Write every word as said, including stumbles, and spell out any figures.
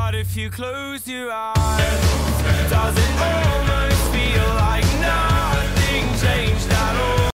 But if you close your eyes, does it